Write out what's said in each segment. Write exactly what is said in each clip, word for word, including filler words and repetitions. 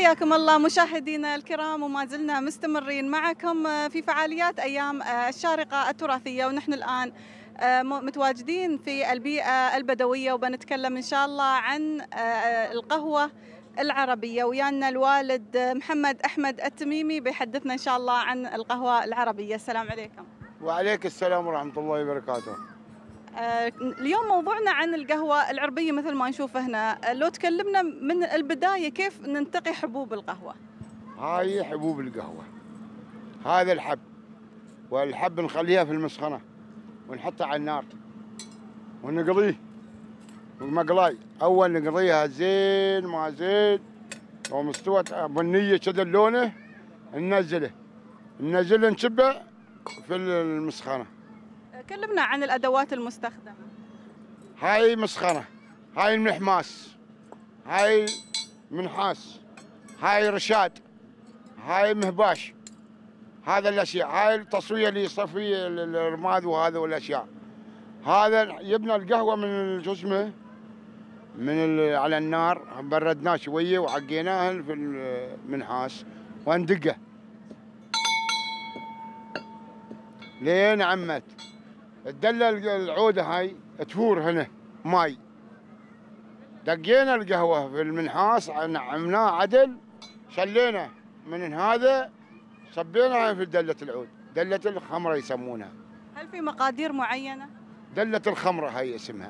حياكم الله مشاهدينا الكرام، وما زلنا مستمرين معكم في فعاليات أيام الشارقة التراثية، ونحن الآن متواجدين في البيئة البدوية، وبنتكلم إن شاء الله عن القهوة العربية. ويانا الوالد محمد أحمد التميمي بيحدثنا إن شاء الله عن القهوة العربية. السلام عليكم. وعليك السلام ورحمة الله وبركاته. اليوم موضوعنا عن القهوة العربية مثل ما نشوف هنا. لو تكلمنا من البداية كيف ننتقي حبوب القهوة؟ هاي حبوب القهوة، هذا الحب، والحب نخليها في المسخنة ونحطها على النار ونقضيه مقلاي. أول نقضيها زين ما زين ومستوت بنية كذا لونه، ننزله ننزله نشبه في المسخنة. كلمنا عن الأدوات المستخدمة. هاي مسخنة، هاي المحماس، هاي منحاس، هاي رشاد، هاي مهباش، هذا الأشياء، هاي التصوية اللي يصفي الرماد وهذا والأشياء. هذا جبنا القهوة من شو اسمه من على النار، بردناه شوية وعقيناه في المنحاس وندقه لين عمت. الدلة العودة هاي تفور هنا ماي، دقينا القهوة في المنحاس نعمناه عدل، شلينا من هذا صبيناها في دلة العود، دلة الخمرة يسمونها. هل في مقادير معينة؟ دلة الخمرة هاي اسمها.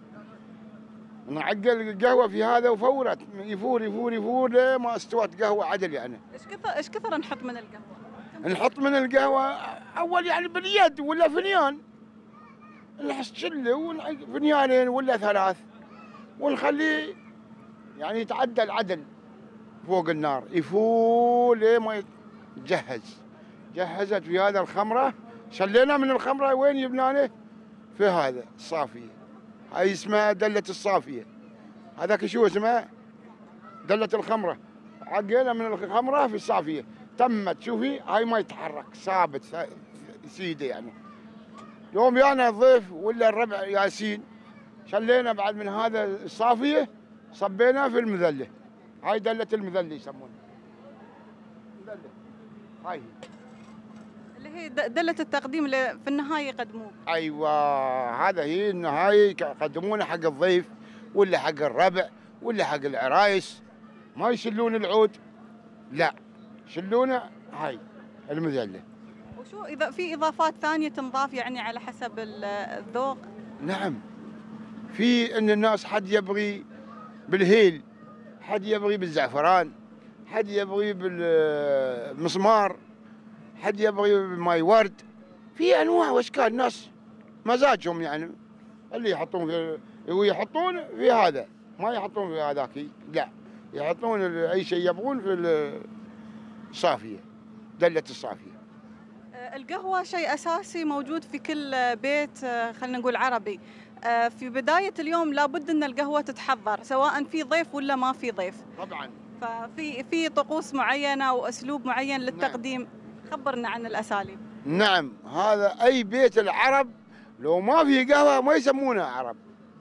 نعقل القهوة في هذا وفورت يفور يفور يفور لما استوت قهوة عدل. يعني ايش كثر ايش كثر نحط من القهوة؟ نحط من القهوة أول يعني باليد ولا فنيان، نحس شله فنيانين ولا ثلاث، ونخليه يعني يتعدل عدل فوق النار يفول ليه ما يتجهز. جهزت في هذا الخمرة، شلينا من الخمرة وين جبناه؟ في هذا الصافية، هاي اسمها دلة الصافية. هذاك شو اسمه؟ دلة الخمرة. عقينا من الخمرة في الصافية، تمت شوفي هاي ما يتحرك ثابت سيده. يعني يوم يانا الضيف ولا الربع ياسين، شلينا بعد من هذا الصافية صبينا في المذلة، هاي دلة المذلة يسمونها. مذلة هاي اللي هي دلة التقديم اللي في النهاية يقدموه. ايوه هذا هي النهاية يقدمونه حق الضيف ولا حق الربع ولا حق العرايس، ما يشلون العود، لا يشلونه هاي المذلة. وشو إذا في إضافات ثانية تنضاف يعني على حسب الذوق؟ نعم، في ان الناس حد يبغي بالهيل، حد يبغي بالزعفران، حد يبغي بالمسمار، حد يبغي بماي ورد، في انواع واشكال. الناس مزاجهم يعني اللي يحطون في ويحطون في هذا، ما يحطون في هذاك، لا يحطون اي شيء يبغون في الصافيه، دله الصافيه. القهوة شيء أساسي موجود في كل بيت خلينا نقول عربي. في بداية اليوم لابد أن القهوة تتحضر سواء في ضيف ولا ما في ضيف. طبعا. ففي في طقوس معينة وأسلوب معين للتقديم. نعم. خبرنا عن الأساليب. نعم، هذا أي بيت العرب لو ما في قهوة ما يسمونها عرب.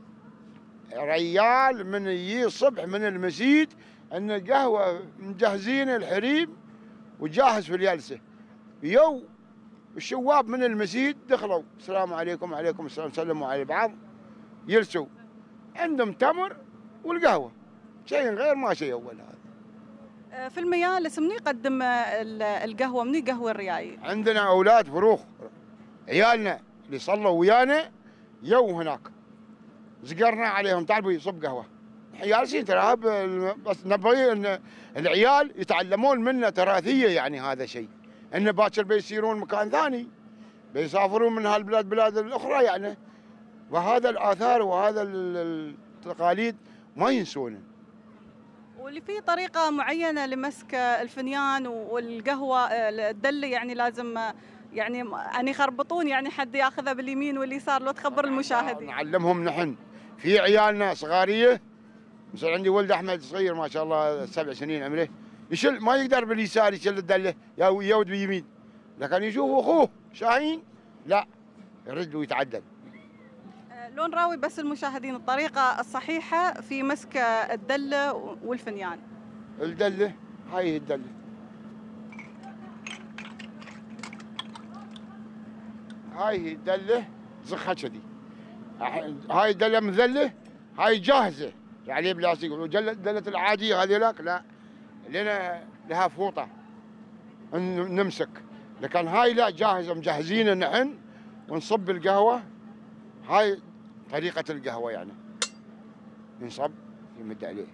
ريال من يجي الصبح من المسجد أن القهوة مجهزين الحريم وجاهز في الجلسة. يو الشواب من المسجد دخلوا السلام عليكم وعليكم السلام، سلموا على بعض، يلسوا عندهم تمر والقهوة، شيء غير ما شيء أول. هذا في الميالس منو يقدم القهوة؟ منو يقهوي الريايل؟ عندنا أولاد فروخ عيالنا اللي صلوا ويانا يو هناك زقرنا عليهم تعالوا يصب قهوة. جالسين ترى، بس نبغي ان العيال يتعلمون منا تراثية. يعني هذا شيء ان باكر بيصيرون مكان ثاني، بيسافرون من هالبلاد بلاد الاخرى يعني، وهذا الاثار وهذا التقاليد ما ينسونه. واللي في طريقة معينة لمسك الفنيان والقهوة الدلة، يعني لازم يعني أن يخربطون، يعني حد ياخذها باليمين واليسار. لو تخبر المشاهدين. نعلمهم نحن، في عيالنا صغارية، مثلا عندي ولد احمد صغير ما شاء الله سبع سنين عمره، يشل ما يقدر باليسار يشل الدله، يود باليمين، لكن يشوف اخوه شاهين لا يرد ويتعدل. لو نراوي بس المشاهدين الطريقة الصحيحة في مسك الدلة والفنيان. الدلة هاي هي الدلة. هاي هي الدلة زخها كذي. هاي دلة مذلة، هاي جاهزة يعني بلاستيك. دلة العادية هذيلاك لا، لنا لها فوطة نمسك، لكن هاي لا جاهزة مجهزين نحن ونصب القهوة. هاي طريقة القهوة يعني ينصب يمد عليه.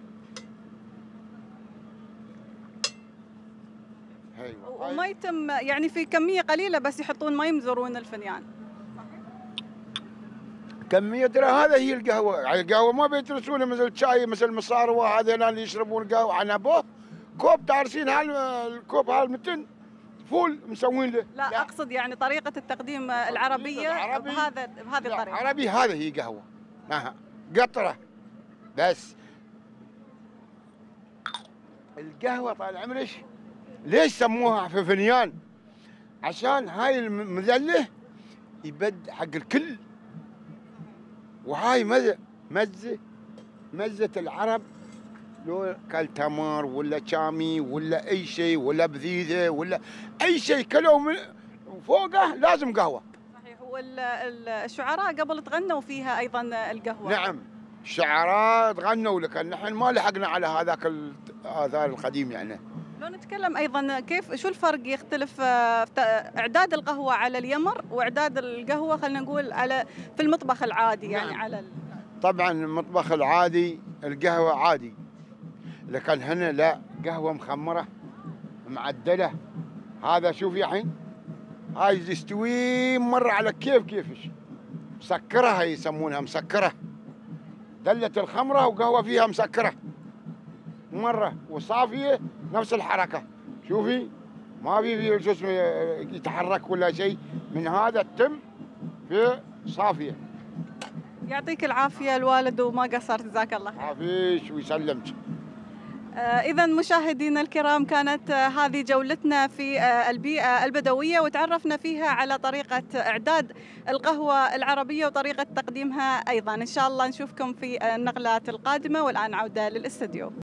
أيوة. وما يتم يعني في كمية قليلة بس يحطون مي يمزرون الفنيان. كمية ترى هذا هي القهوة، يعني القهوة ما بيترسونها مثل الشاي مثل المصاروة هذول اللي يشربون قهوة عنبوه كوب تارسين هالكوب هالمتن فول مسوين له. لا, لا أقصد يعني طريقة التقديم العربية بهذا بهذه الطريقة. العربي هذا هي قهوة ماها قطرة بس. القهوة طال عمرك ليش سموها في فنيان؟ عشان هاي المذلة يبد حق الكل، وهاي مزة مزة مزة العرب لو كل تمر ولا شامي ولا أي شيء ولا بذيذة ولا أي شيء كلوا من فوقه لازم قهوة. صحيح. والشعراء قبل تغنوا فيها أيضا القهوة. نعم الشعراء تغنوا، لكن نحن ما لحقنا على هذاك الآثار القديم يعني. لو نتكلم أيضا كيف شو الفرق يختلف في إعداد القهوة على اليمر وإعداد القهوة خلينا نقول على في المطبخ العادي. نعم. يعني على ال... طبعا المطبخ العادي القهوة عادي، لكن هنا لا قهوة مخمرة معدلة. هذا شوف يا حين هاي تستوي مرة على كيف كيفش مسكرة، هاي يسمونها مسكرة. دلة الخمرة وقهوة فيها مسكرة مرة وصافية نفس الحركة. شوفي ما في في شو اسمه يتحرك ولا شيء من هذا التم في صافية. يعطيك العافية الوالد وما قصرت جزاك الله خير. عافيش ويسلمك. إذا مشاهدينا الكرام كانت هذه جولتنا في البيئة البدوية وتعرفنا فيها على طريقة إعداد القهوة العربية وطريقة تقديمها أيضا. إن شاء الله نشوفكم في النقلات القادمة، والآن عودة للاستديو.